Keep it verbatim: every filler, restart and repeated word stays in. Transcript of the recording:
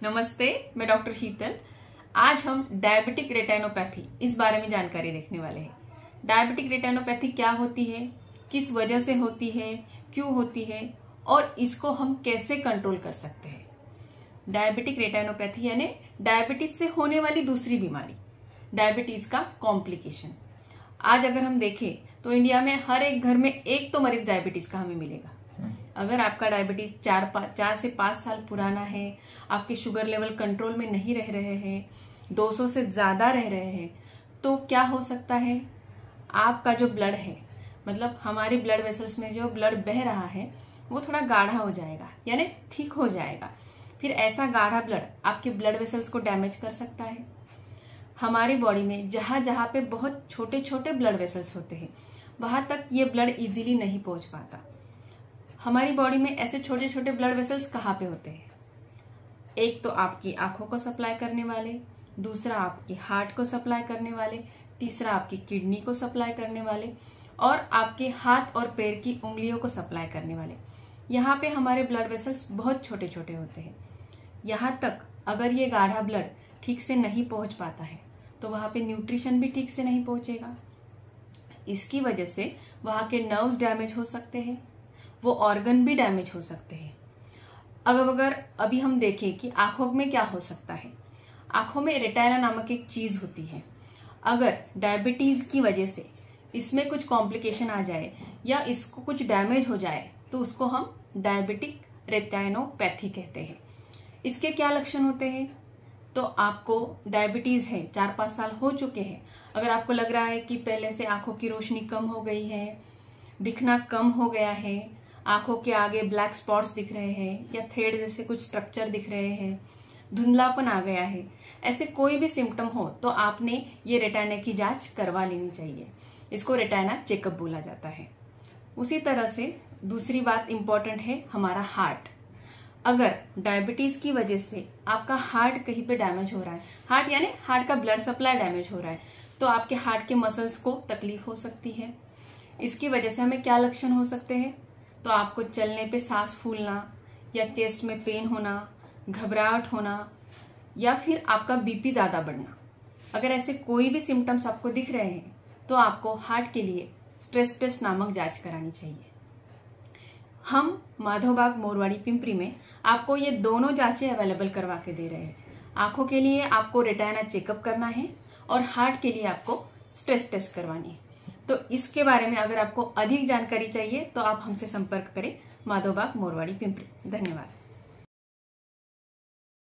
नमस्ते, मैं डॉक्टर शीतल। आज हम डायबिटिक रेटिनोपैथी इस बारे में जानकारी देखने वाले हैं। डायबिटिक रेटिनोपैथी क्या होती है, किस वजह से होती है, क्यों होती है और इसको हम कैसे कंट्रोल कर सकते हैं। डायबिटिक रेटिनोपैथी यानी डायबिटीज से होने वाली दूसरी बीमारी, डायबिटीज का कॉम्प्लिकेशन। आज अगर हम देखें तो इंडिया में हर एक घर में एक तो मरीज डायबिटीज का हमें मिलेगा। अगर आपका डायबिटीज चार चार से पांच साल पुराना है, आपके शुगर लेवल कंट्रोल में नहीं रह रहे हैं, दो सौ से ज्यादा रह रहे हैं, तो क्या हो सकता है, आपका जो ब्लड है, मतलब हमारे ब्लड वेसल्स में जो ब्लड बह रहा है वो थोड़ा गाढ़ा हो जाएगा, यानी थिक हो जाएगा। फिर ऐसा गाढ़ा ब्लड आपके ब्लड वेसल्स को डैमेज कर सकता है। हमारी बॉडी में जहां जहां पे बहुत छोटे छोटे ब्लड वेसल्स होते हैं वहां तक ये ब्लड इजीली नहीं पहुंच पाता। हमारी बॉडी में ऐसे छोटे छोटे ब्लड वेसल्स कहाँ पे होते हैं? एक तो आपकी आंखों को सप्लाई करने वाले, दूसरा आपकी हार्ट को सप्लाई करने वाले, तीसरा आपकी किडनी को सप्लाई करने वाले और आपके हाथ और पैर की उंगलियों को सप्लाई करने वाले। यहाँ पे हमारे ब्लड वेसल्स बहुत छोटे छोटे होते हैं। यहाँ तक अगर ये गाढ़ा ब्लड ठीक से नहीं पहुंच पाता है तो वहां पे न्यूट्रिशन भी ठीक से नहीं पहुंचेगा। इसकी वजह से वहां के नर्व्स डैमेज हो सकते हैं, वो ऑर्गन भी डैमेज हो सकते हैं। अगर अगर अभी हम देखें कि आंखों में क्या हो सकता है, आंखों में रेटिना नामक एक चीज होती है। अगर डायबिटीज की वजह से इसमें कुछ कॉम्प्लिकेशन आ जाए या इसको कुछ डैमेज हो जाए तो उसको हम डायबिटिक रेटिनोपैथी कहते हैं। इसके क्या लक्षण होते हैं? तो आपको डायबिटीज है, चार पांच साल हो चुके हैं, अगर आपको लग रहा है कि पहले से आंखों की रोशनी कम हो गई है, दिखना कम हो गया है, आंखों के आगे ब्लैक स्पॉट्स दिख रहे हैं या थ्रेड जैसे कुछ स्ट्रक्चर दिख रहे हैं, धुंधलापन आ गया है, ऐसे कोई भी सिम्टम हो तो आपने ये रेटिना की जांच करवा लेनी चाहिए। इसको रेटिना चेकअप बोला जाता है। उसी तरह से दूसरी बात इंपॉर्टेंट है हमारा हार्ट। अगर डायबिटीज की वजह से आपका हार्ट कहीं पे डैमेज हो रहा है, हार्ट यानी हार्ट का ब्लड सप्लाई डैमेज हो रहा है, तो आपके हार्ट के मसल्स को तकलीफ हो सकती है। इसकी वजह से हमें क्या लक्षण हो सकते हैं? तो आपको चलने पे सांस फूलना या चेस्ट में पेन होना, घबराहट होना या फिर आपका बीपी ज्यादा बढ़ना। अगर ऐसे कोई भी सिम्टम्स आपको दिख रहे हैं तो आपको हार्ट के लिए स्ट्रेस टेस्ट नामक जांच करानी चाहिए। हम माधवबाग मोरवाड़ी पिंपरी में आपको ये दोनों जांचें अवेलेबल करवा के दे रहे हैं। आंखों के लिए आपको रेटिना चेकअप करना है और हार्ट के लिए आपको स्ट्रेस टेस्ट करवानी है। तो इसके बारे में अगर आपको अधिक जानकारी चाहिए तो आप हमसे संपर्क करें, माधवबाग मोरवाड़ी पिंपरी। धन्यवाद।